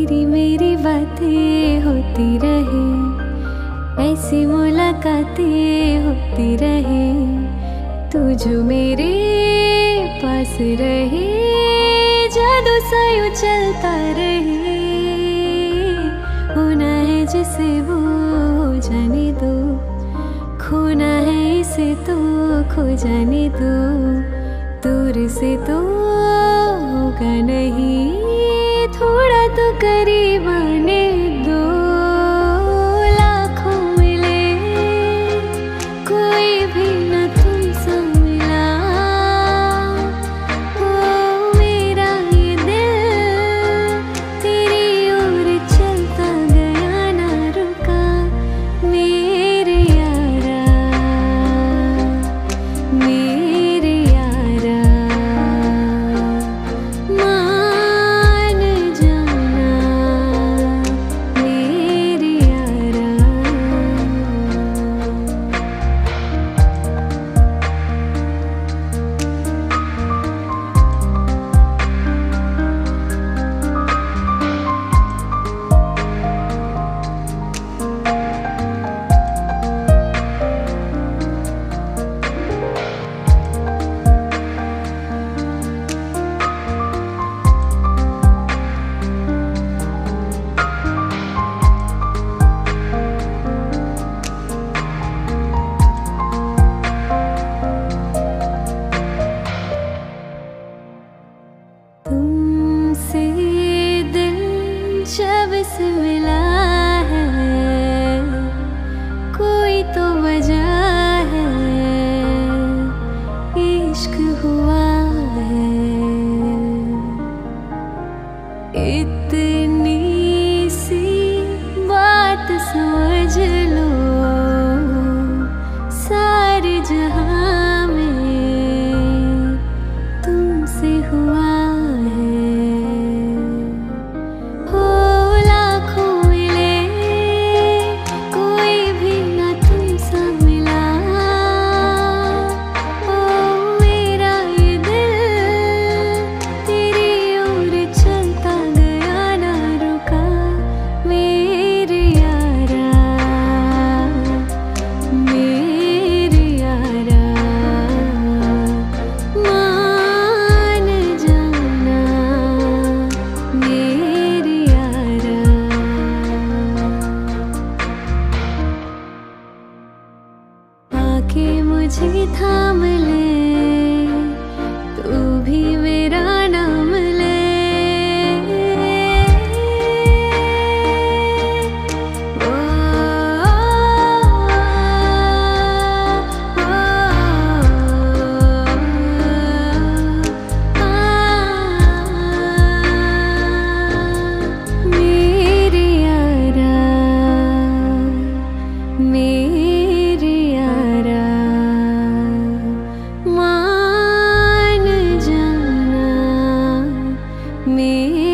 तेरी मेरी बातें होती रहे, ऐसी मुलाकातें होती रहे, तू जो मेरे पास रहे, जादू सा यूं चलता रहे। होना है जिसे वो हो जाने दो, खोना है इसे तो खो जाने दो। दूर से तो होगा नहीं, थोड़ा तो करीब आने दो। लाखों मिले कोई भी न तुमसे मिला, ओ मेरा ये दिल तेरी ओर चलता गया ना रुका। मेरे यारा मेरे यारा, मान जाना मेरे यारा। तुमसे दिल जब से मिला है, कोई तो वजह है, इश्क हुआ है। इतनी सी बात समझ लो, सारे जहां में तुमसे हुआ है। हो लाखों मिले कोई भी ना तुमसे मिला, ओ मेरा ये दिल तेरी ओर चलता गया ना रुका। मेरे यारा मेरे यारा, मान जाना मेरे यारा। आके मुझे थाम ले, तू भी मेरा नाम ले। ओ, मेरे यारा मेरे यारा, मान जाना मेरे